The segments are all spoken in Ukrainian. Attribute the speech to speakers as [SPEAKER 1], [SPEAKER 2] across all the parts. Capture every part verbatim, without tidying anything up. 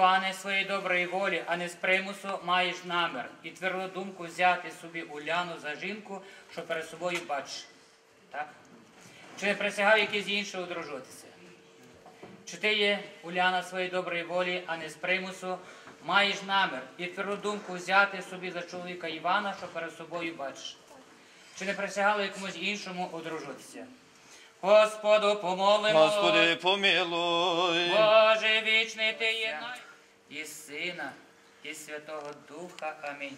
[SPEAKER 1] Іване, своєї доброї волі, а не з примусу, маєш намір і тверду думку взяти собі Уляну за жінку, що перед собою бачиш. Так? Чи не присягав якийсь інший одружитися? Чи ти є, Уляна, своєї доброї волі, а не з примусу, маєш намір і тверду думку взяти собі за чоловіка Івана, що перед собою бачиш? Чи не присягали якомусь іншому одружитися? Господу помолимо.
[SPEAKER 2] Господи, помилуй.
[SPEAKER 1] Боже вічний ти є і Сина, і Святого Духа. Амінь.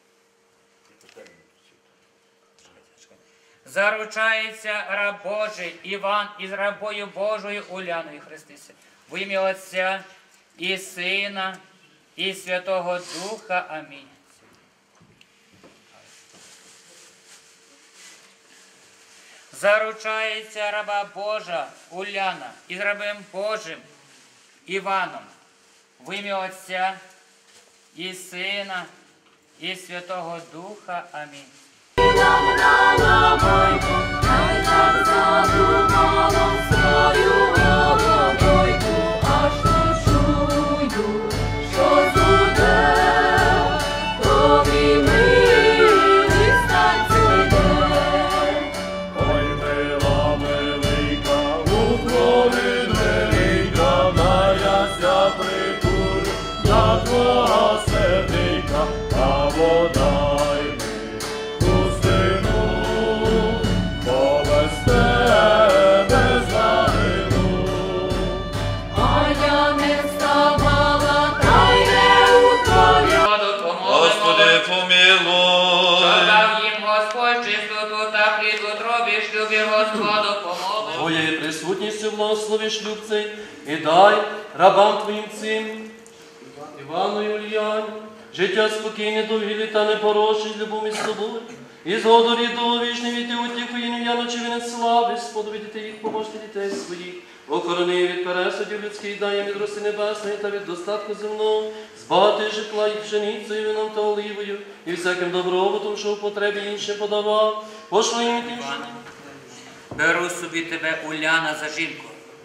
[SPEAKER 1] Заручається раб Божий Іван із рабою Божою Уляною, хрестися. В ім'я Отця і Сина, і Святого Духа. Амінь. Заручається раба Божа Уляна із рабом Божим Іваном. В ім'я Отця і Сина, і Святого Духа. Амінь.
[SPEAKER 3] Твоєю присутністю благослови шлюб цей і дай рабам Твоїм цим, Івану і Ульяні, життя спокійне, довгі літа, непорочні, любові з тобою, і згоду рідного вічний віти утіху і ім'я ночі вінець слави, Господу віддіти їх, поможти дітей своїх, охорони від пересудів людських, дай їм від роси небесної та від достатку земного, збагати житла їх пшеницею, вином та оливою, і всяким добробутом, що в потребі іншим подавав, пошли їм тим, що...
[SPEAKER 1] Беру собі тебе, Уляна, за жінку.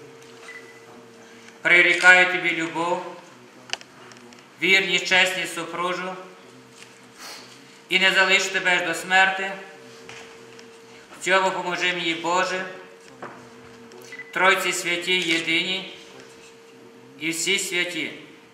[SPEAKER 1] Прирікаю тобі любов, вірність, чесність супружу, і не залишу тебе ж до смерти. В цьому поможи мені, Боже, Тройці святі єдині і всі святі.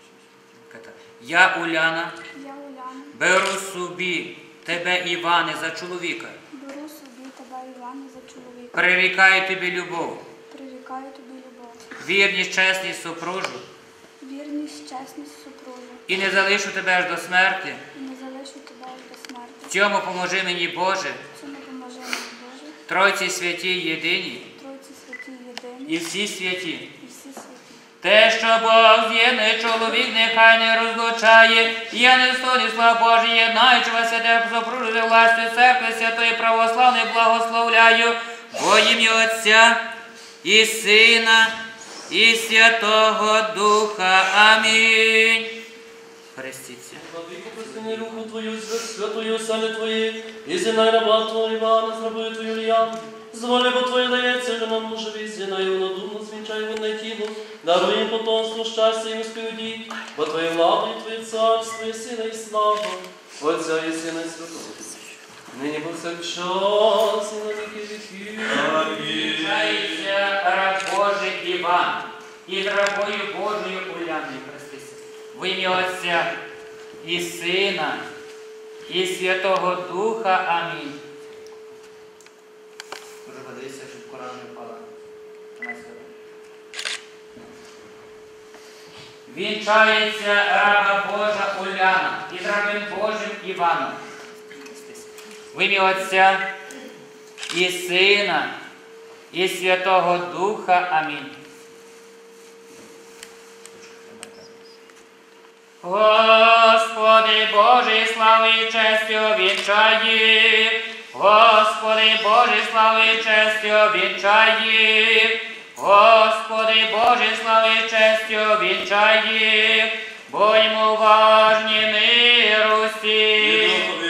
[SPEAKER 1] Я, Уляна,
[SPEAKER 4] Я, Уляна,
[SPEAKER 1] беру собі тебе, Іване, за чоловіка.
[SPEAKER 4] беру собі тебе, Іване, за чоловіка.
[SPEAKER 1] Прирікаю тобі любов,
[SPEAKER 4] Прирікаю тобі любов,
[SPEAKER 1] вірність, чесність супружу,
[SPEAKER 4] вірність, чесність супружу,
[SPEAKER 1] і не залишу тебе аж до смерти.
[SPEAKER 4] і не залишу тебе аж до смерти.
[SPEAKER 1] В цьому поможи мені, Боже,
[SPEAKER 4] Цьому поможи мені, Боже,
[SPEAKER 1] Тройці святі єдині
[SPEAKER 4] Тройці святі єдині
[SPEAKER 1] і всі святі.
[SPEAKER 4] і всі святі.
[SPEAKER 1] Те, що Бог з'єднує, чоловік нехай не розлучає, я не стоді, слава Божі, єднаючи вас, святе супружити властю церкви святої православної, благословляю во ім'я Отця і Сина, і Святого Духа. Амінь. Хрестіться.
[SPEAKER 3] Владико, простини руку Твою, святою сани Твої, і зінай раба Твого Івана, з рабою Твою Ульяну. Зволи, бо Твоє дається, що нам мужеві, зінай однодумно, звінчай водне тіло, даруй їм потомство, щастя і успівдіть, бо Твоє влада і Твоє царство, і сила, і слава, Отця і Сина, і Святого. Нині повсякчас, і на віки віків. Амінь.
[SPEAKER 1] Вінчається раб Божий Іван із рабою Божою Уляною, хрестися. В ім'я Отця і Сина, і Святого Духа. Амінь. Дуже подивіться, щоб Коран не впала. Вінчається раба Божа Уляна із рабом Божим Іваном. В ім'я Отця і Сина, і Святого Духа. Амінь. Господи Божий, слави і честю вінчає, Господи Божий, слави і честю вінчає, Господи Божий, слави і честю вінчає, будьмо уважні миру всі.